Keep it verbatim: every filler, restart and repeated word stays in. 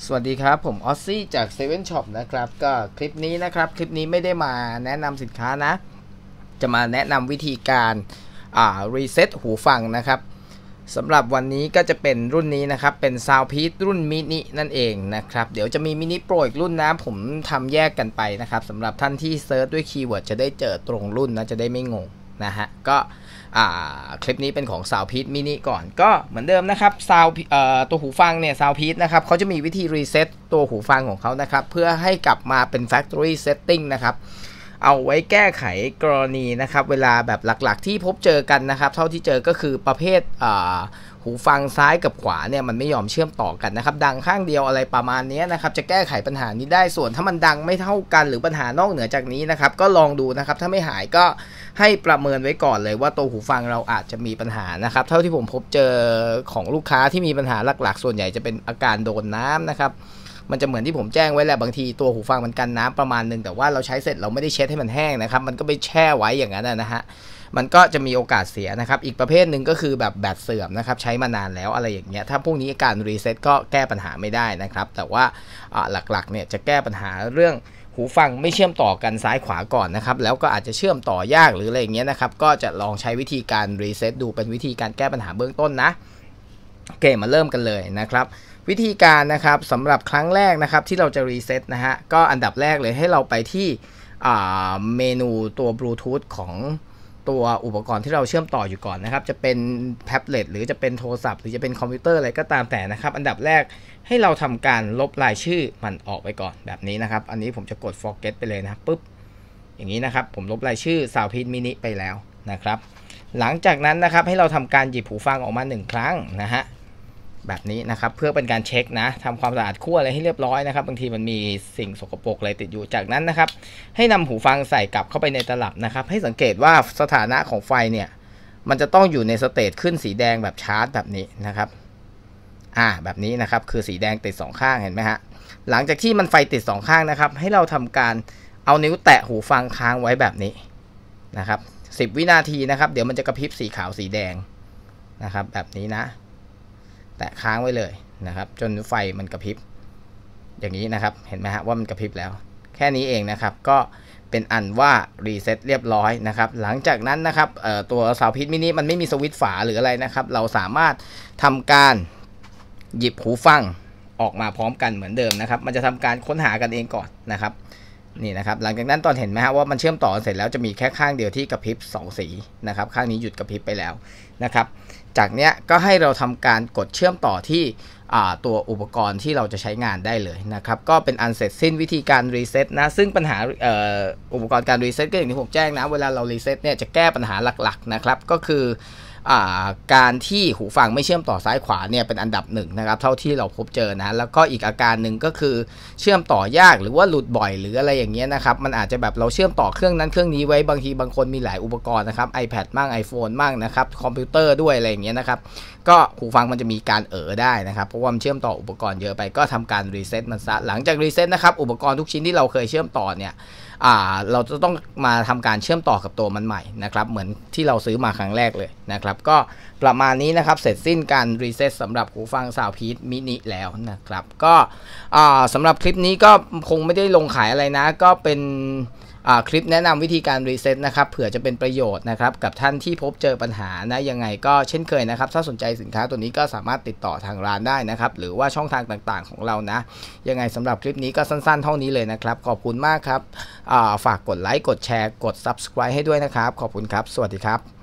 สวัสดีครับผมออซซี่จาก เซเว่น ช็อป นะครับก็คลิปนี้นะครับคลิปนี้ไม่ได้มาแนะนำสินค้านะจะมาแนะนำวิธีการอ่ารีเซ็ตหูฟังนะครับสำหรับวันนี้ก็จะเป็นรุ่นนี้นะครับเป็น Soundpeace รุ่นมินินั่นเองนะครับเดี๋ยวจะมีมินิโปรอีกรุ่นนะผมทำแยกกันไปนะครับสำหรับท่านที่เซิร์ชด้วยคีย์เวิร์ดจะได้เจอตรงรุ่นนะจะได้ไม่งงนะฮะก็คลิปนี้เป็นของ Soundpeace Mini ก่อนก็เหมือนเดิมนะครับ Sound ตัวหูฟังเนี่ย Soundpeace นะครับเขาจะมีวิธีรีเซ็ตตัวหูฟังของเขานะครับเพื่อให้กลับมาเป็น Factory Setting นะครับเอาไว้แก้ไขกรณีนะครับเวลาแบบหลักๆที่พบเจอกันนะครับเท่าที่เจอก็คือประเภทหูฟังซ้ายกับขวาเนี่ยมันไม่ยอมเชื่อมต่อกันนะครับดังข้างเดียวอะไรประมาณนี้นะครับจะแก้ไขปัญหานี้ได้ส่วนถ้ามันดังไม่เท่ากันหรือปัญหานอกเหนือจากนี้นะครับก็ลองดูนะครับถ้าไม่หายก็ให้ประเมินไว้ก่อนเลยว่าตัวหูฟังเราอาจจะมีปัญหานะครับเท่าที่ผมพบเจอของลูกค้าที่มีปัญหาหลักๆส่วนใหญ่จะเป็นอาการโดนน้ำนะครับมันจะเหมือนที่ผมแจ้งไว้แหละบางทีตัวหูฟังมันกันน้ำประมาณนึงแต่ว่าเราใช้เสร็จเราไม่ได้เช็ดให้มันแห้งนะครับมันก็ไปแช่ไว้อย่างนั้นนะฮะมันก็จะมีโอกาสเสียนะครับอีกประเภทหนึ่งก็คือแบบแบตเสื่อมนะครับใช้มานานแล้วอะไรอย่างเงี้ยถ้าพวกนี้การรีเซ็ตก็แก้ปัญหาไม่ได้นะครับแต่ว่าหลักๆเนี่ยจะแก้ปัญหาเรื่องหูฟังไม่เชื่อมต่อกันซ้ายขวาก่อนนะครับแล้วก็อาจจะเชื่อมต่อยากหรืออะไรอย่างเงี้ยนะครับก็จะลองใช้วิธีการรีเซ็ตดูเป็นวิธีการแก้ปัญหาเบื้องต้นนะโอเคมาเริ่มกันเลยนะครับวิธีการนะครับสำหรับครั้งแรกนะครับที่เราจะรีเซ็ตนะฮะก็อันดับแรกเลยให้เราไปที่เมนูตัวบลูทูธของตัวอุปกรณ์ที่เราเชื่อมต่ออยู่ก่อนนะครับจะเป็นแท็บเล็ตหรือจะเป็นโทรศัพท์หรือจะเป็นคอมพิวเตอร์อะไรก็ตามแต่นะครับอันดับแรกให้เราทำการลบรายชื่อมันออกไปก่อนแบบนี้นะครับอันนี้ผมจะกด forget ไปเลยนะปุ๊บอย่างนี้นะครับผมลบรายชื่อ Soundpeace Mini ไปแล้วนะครับหลังจากนั้นนะครับให้เราทำการหยิบหูฟังออกมาหนึ่งครั้งนะฮะแบบนี้นะครับเพื่อเป็นการเช็คนะทำความสะอาดขั้วอะไรให้เรียบร้อยนะครับบางทีมันมีสิ่งสกปรกอะไรติดอยู่จากนั้นนะครับให้นำหูฟังใส่กลับเข้าไปในตลับนะครับให้สังเกตว่าสถานะของไฟเนี่ยมันจะต้องอยู่ในสเตจขึ้นสีแดงแบบชาร์จแบบนี้นะครับอ่าแบบนี้นะครับคือสีแดงติดสองข้างเห็นไหมฮะหลังจากที่มันไฟติดสองข้างนะครับให้เราทำการเอานิ้วแตะหูฟังค้างไว้แบบนี้นะครับสิบวินาทีนะครับเดี๋ยวมันจะกระพริบสีขาวสีแดงนะครับแบบนี้นะแตะค้างไว้เลยนะครับจนไฟมันกระพริบอย่างนี้นะครับเห็นไหมฮะว่ามันกระพริบแล้วแค่นี้เองนะครับก็เป็นอันว่ารีเซ็ตเรียบร้อยนะครับหลังจากนั้นนะครับตัว Soundpeace Mini มันไม่มีสวิตช์ฝาหรืออะไรนะครับเราสามารถทำการหยิบหูฟังออกมาพร้อมกันเหมือนเดิมนะครับมันจะทำการค้นหากันเองก่อนนะครับนี่นะครับหลังจากนั้นตอนเห็นไหมฮะว่ามันเชื่อมต่อเสร็จแล้วจะมีแค่ข้างเดียวที่กระพริบสองสีนะครับข้างนี้หยุดกระพริบไปแล้วนะครับจากเนี้ยก็ให้เราทำการกดเชื่อมต่อที่ตัวอุปกรณ์ที่เราจะใช้งานได้เลยนะครับก็เป็นอันเสร็จสิ้นวิธีการรีเซ็ตนะซึ่งปัญหาอุปกรณ์การรีเซ็ตก็อย่างที่ผมแจ้งนะเวลาเรารีเซ็ตเนี่ยจะแก้ปัญหาหลักๆนะครับก็คือการที่หูฟังไม่เชื่อมต่อซ้ายขวาเนี่ยเป็นอันดับหนึ่งนะครับเท่าที่เราพบเจอนะแล้วก็อีกอาการหนึ่งก็คือเชื่อมต่อยากหรือว่าหลุดบ่อยหรืออะไรอย่างเงี้ยนะครับมันอาจจะแบบเราเชื่อมต่อเครื่องนั้นเครื่องนี้ไว้บางทีบางคนมีหลายอุปกรณ์นะครับ iPad มั่ง iPhone มั่งนะครับคอมพิวเตอร์ด้วยอะไรอย่างเงี้ยนะครับก็หูฟังมันจะมีการเอ๋อได้นะครับเพราะว่ามันเชื่อมต่ออุปกรณ์เยอะไปก็ทำการรีเซ็ตมันซะหลังจากรีเซ็ตนะครับอุปกรณ์ทุกชิ้นที่เราเคยเชื่อมต่อเนี่ยอ่าเราจะต้องมาทำการเชื่อมต่อกับตัวมันใหม่นะครับเหมือนที่เราซื้อมาครั้งแรกเลยนะครับก็ประมาณนี้นะครับเสร็จสิ้นการรีเซ็ตสำหรับหูฟัง Soundpeace Mini แล้วนะครับก็สำหรับคลิปนี้ก็คงไม่ได้ลงขายอะไรนะก็เป็นคลิปแนะนำวิธีการรีเซ็ตนะครับเผื่อจะเป็นประโยชน์นะครับกับท่านที่พบเจอปัญหานะยังไงก็เช่นเคยนะครับถ้าสนใจสินค้าตัวนี้ก็สามารถติดต่อทางร้านได้นะครับหรือว่าช่องทางต่างๆของเรานะยังไงสำหรับคลิปนี้ก็สั้นๆเท่านี้เลยนะครับขอบคุณมากครับฝากกดไลค์กดแชร์กด ซับสไครบ์ ให้ด้วยนะครับขอบคุณครับสวัสดีครับ